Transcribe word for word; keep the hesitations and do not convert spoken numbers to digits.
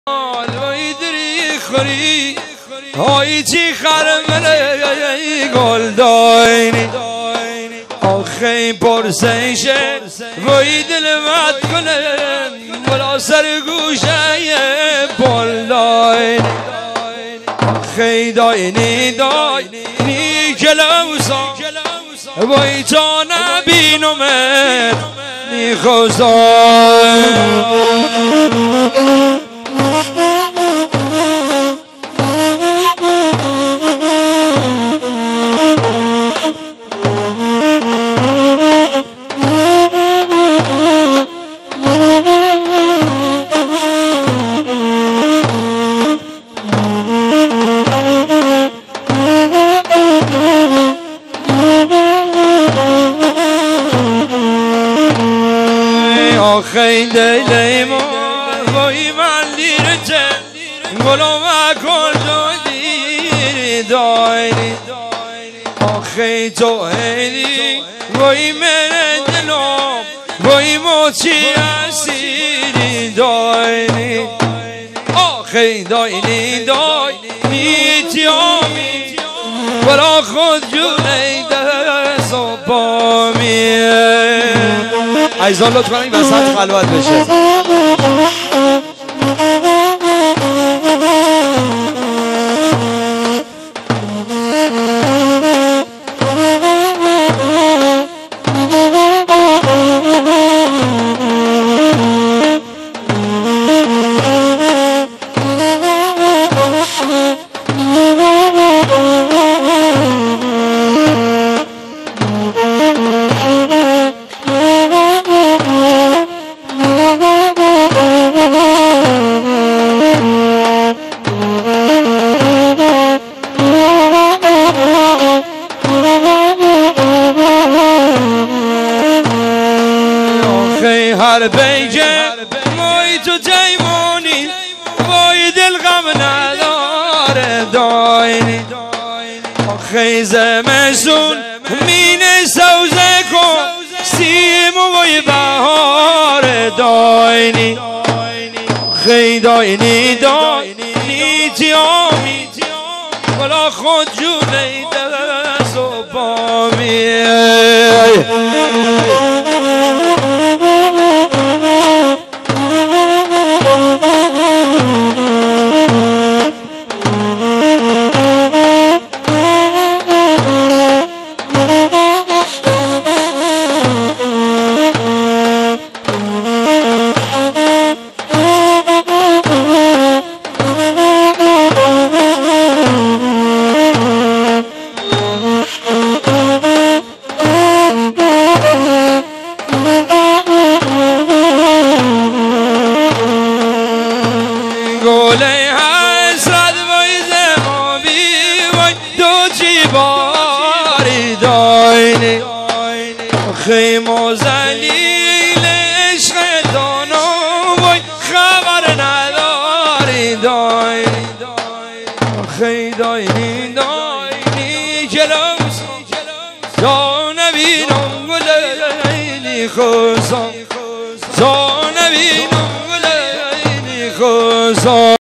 ویدری خوری های چی خرمله گل داینی آخه پرسیشه وی دل مد کنه ولا سرگوشه بل داینی آخه داینی داینی کلوسا وی تا نبینمت میخوزان آخه دلی ما وای من لیرچه گلوم کل جو دیر داینی آخه تو هیدی وای من دلم وای موچی اسیری داینی آخه داینی داینی تیامی برا خود جونه دست و بامیه عیزان لطفا این وسط خلوت بشه. هر بیجه موی تو جیمونی وای دل غم نداره داینی آخه زمستون مینه سوزه کن سیم وای بهار داینی آخه داینی داینی تیامی ولا خود جونه دست و بامیه گله حسرت وای زمابی وای دو جیباری داینی آخه موزلیل عشق دانو وای خبر نداری داینی آخه داینی داینی کلوس تا نبینم گلینی خوزان تا نبینم گلینی خوزان